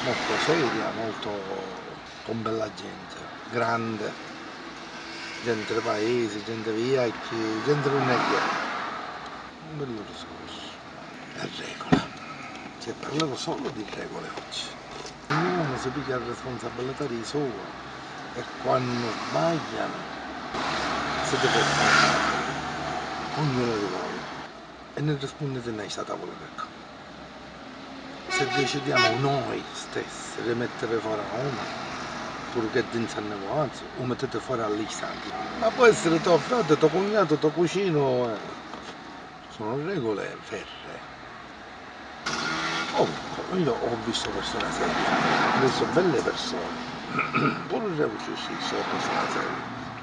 molto seria, molto con bella gente, grande, gente del paese, gente vecchia, gente non è che. Un bello discorso. È regola. Cioè, parlerò solo di regole oggi. Ognuno si piglia la responsabilità di sua e quando sbagliano si deve fare ognuno di voi e ne rispondete noi a tavola ecco. Se decidiamo noi stessi di mettere fuori a uno, purché di insannevanza, o mettete fuori all'istante. Ma può essere tuo fratello, tuo cognato, tuo cugino, sono regole ferree. Comunque, io ho visto persone serie, ho visto belle persone, pure se sono persone serie.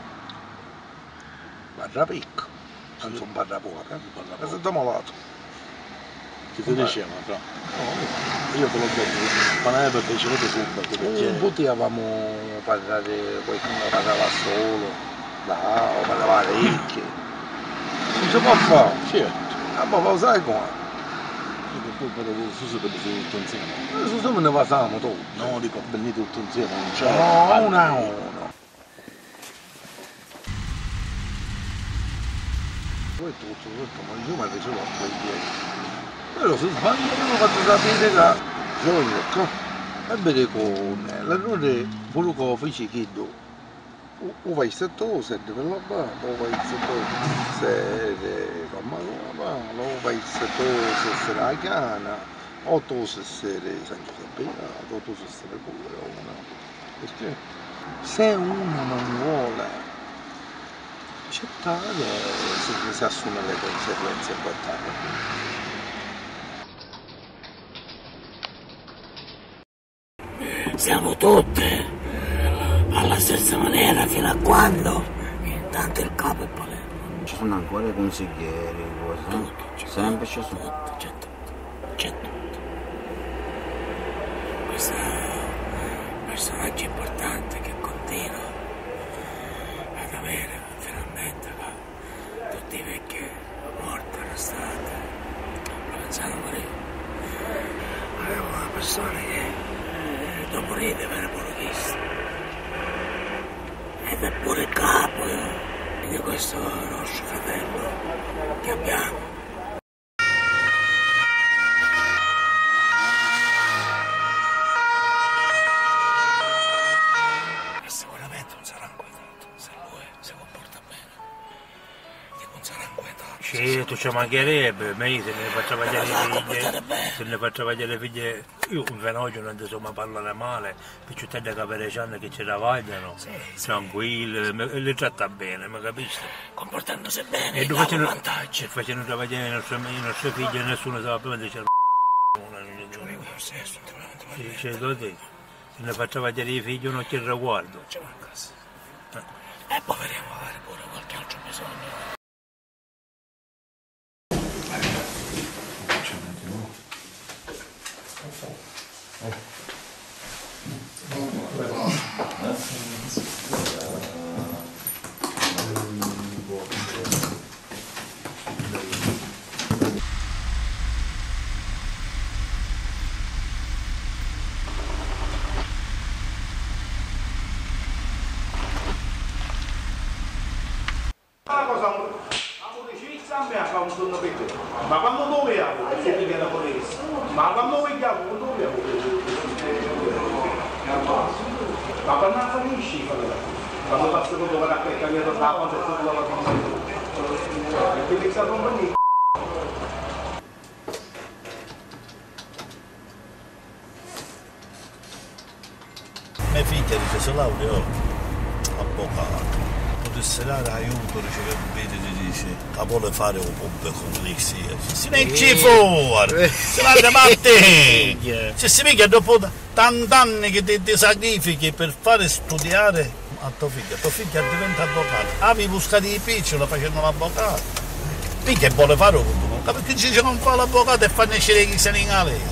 Barra picco, non sono barra povera, è stato malato. Che ti diceva, però? No, io te l'ho detto, ma non è perché ci vedo subito, perché... Un po' potevamo parlare, qualcuno parlava solo, o parlava ricchi. Non si può fare. Certo. Ma poi lo sai come? Poi vedevo su se vedo tutto insieme. Adesso me ne facciamo tutti. No, dico, venite tutto insieme, non c'è... No, uno a uno. Poi tutto, ma io mi ricevo a quei piedi. Però se sbaglio io lo faccio sapere che gioia, e vede con l'errore quello che ho fatto che o vai setto sette per la banda, o vai setto sette come la o vai setto sette la cana, o tu sette San Giuseppe, o tu sette pure una. Perché se uno non vuole accettare si assume le conseguenze importanti. Siamo tutte alla stessa maniera fino a quando intanto il capo è Palermo. Ci sono ancora i consiglieri, cose. Sempre ci sono. C'è tutto. Questo è un personaggio importante che continua ad avere finalmente tutti i vecchi morti arrestati, pensando a morire. Avevo una persona che dopo morire deve essere polichista ed è pure il capo di questo nostro fratello che abbiamo. E sicuramente non sarà inquietato se lui si comporta bene, dico non sarà inquietato. Sì, tu ci mancherebbe, ma io se ne faccio vedere le figlie, se ne faccio vedere le figlie, io un fenogeno non ti so mai parlare male, picciutelle caperecciane che ci travagliano, sì, tranquille, le tratta bene, mi capisci? Comportandosi bene, e gli dà un vantaggio. E facendo travagliare le nostre figlie, nessuno sa prima di cercare sì, c'è così, se ne faccio vedere i figli uno che riguardo. E poi vedremo magari pure qualche altro bisogno. Ma quando dovevo, se mi viene fuori, ma quando vogliamo, non dovevo. Ma quando non finisci, quando passo tutto per la cambiare la ponte e tutto la cosa, e quindi sta compagnia. Mia figlia dice, se laureò, avvocato. Potesse dare aiuto, dice che vedi, ti dice, la vuole fare un po' comunista. Si mette fuori, si va a te. Se si vede dopo tanti anni che ti sacrifichi per fare studiare a tua figlia diventa avvocato. Avevi buscato i piccoli facendo l'avvocato. Figlia vuole fare un po', perché dice non fa l'avvocato e fa nascere chi se ne ingale.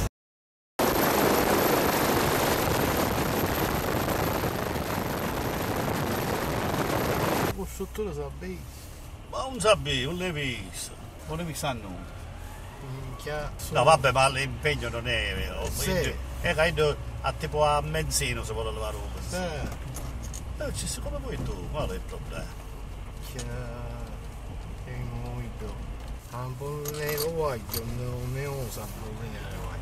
Struttura sapevi? Ma non sapevo, non l'hai visto. Non l'hai visto a noi. Minchia. No vabbè, ma l'impegno non è vero. Sì. E credo a tipo a mezzino se vuole lavare un ci sei come vuoi tu, qual è il problema? Che molto. Un po' ne lo voglio, non ne usa,